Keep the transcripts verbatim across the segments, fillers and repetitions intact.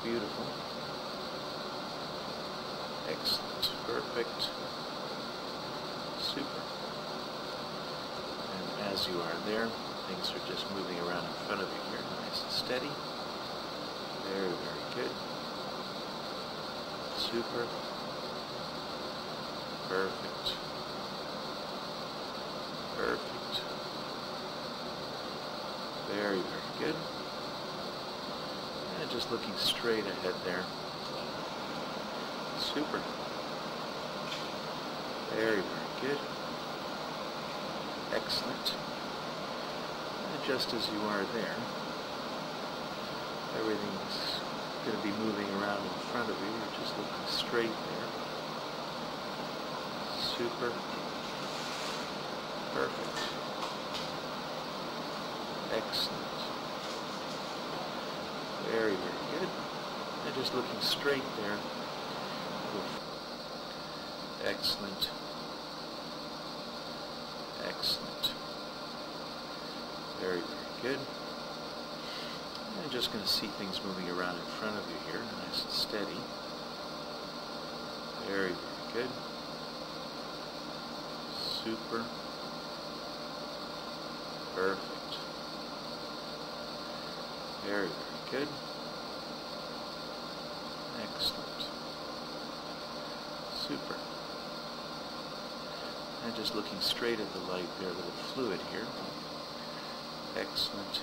Beautiful. Excellent. Perfect. Super. And as you are there, things are just moving around in front of you here. Nice and steady. Very, very good. Super. Perfect. Perfect. Very, very good. And just looking straight ahead there. Super. Very, very good. Excellent. And just as you are there, everything's going to be moving around in front of you. You're just looking straight there. Super. Perfect. Excellent. Very, very good. And just looking straight there. Excellent. Excellent. Very, very good. I'm just going to see things moving around in front of you here, nice and steady. Very, very good. Super. Perfect. Very, very good. Excellent. Super. And just looking straight at the light there, a little fluid here. Excellent.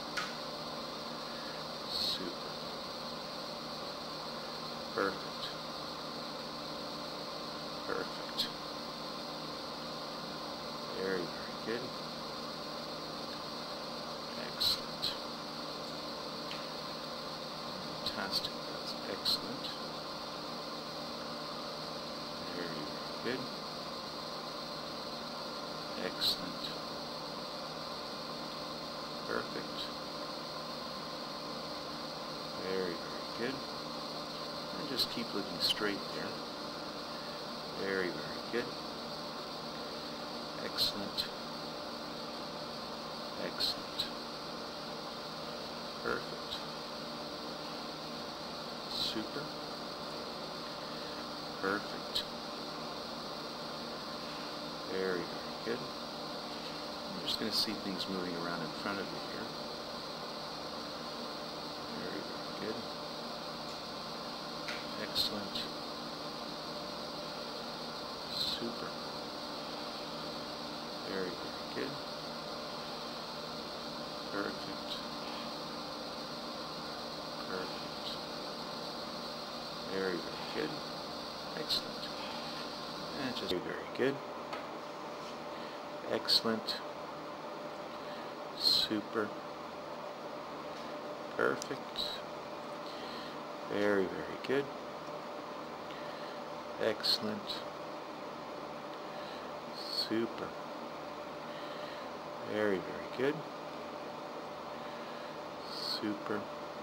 Super. Perfect. Perfect. Very, very good. Excellent. Fantastic. That's excellent. Very, very good. Excellent. Perfect. Very, very good. And just keep looking straight there. Very, very good. Excellent. Excellent. Perfect. Super. Perfect. Very, very good. I'm just going to see things moving around in front of you here. Very, very good. Excellent. Super. Very, very good. Perfect. Perfect. Very, very good. Excellent. And just very, very good. Excellent. Super. Perfect. Very, very good. Excellent. Super. Very, very good. Super.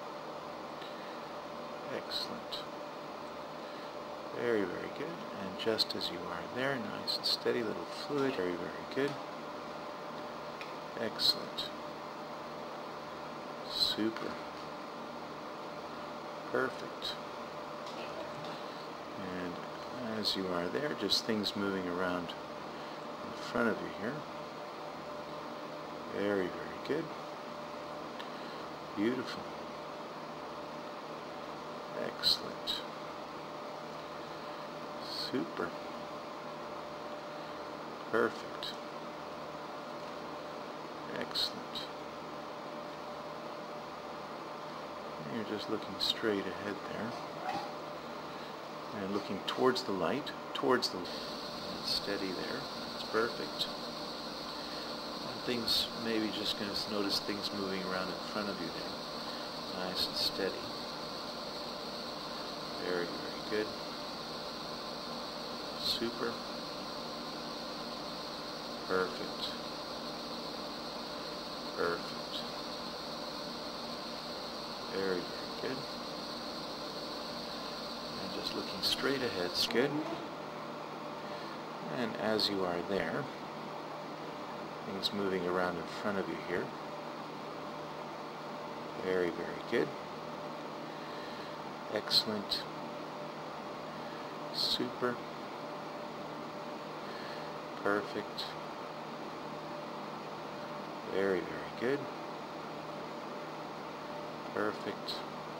Excellent. Very, very good. And just as you are there, nice and steady, little fluid. Very, very good. Excellent. Super. Perfect. And as you are there, just things moving around in front of you here. Very, very good. Beautiful. Excellent. Super. Perfect. Excellent. And you're just looking straight ahead there. And looking towards the light, towards the light. Steady there. That's perfect. And things, maybe just going to notice things moving around in front of you there. Nice and steady. Very, very good. Super. Perfect. Perfect. Very, very good. And just looking straight ahead. It's good. And as you are there, things moving around in front of you here. Very, very good. Excellent. Super. Perfect. Very, very good. Perfect.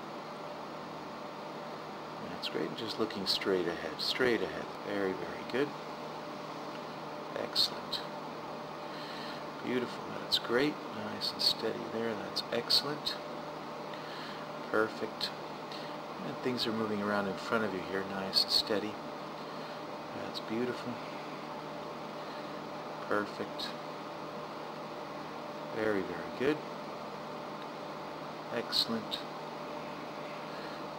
That's great. Just looking straight ahead. Straight ahead. Very, very good. Excellent. Beautiful. That's great. Nice and steady there. That's excellent. Perfect. And things are moving around in front of you here. Nice and steady. That's beautiful. Perfect. Very, very good. Excellent.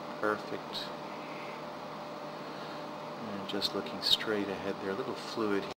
Perfect. And just looking straight ahead there. A little fluid here.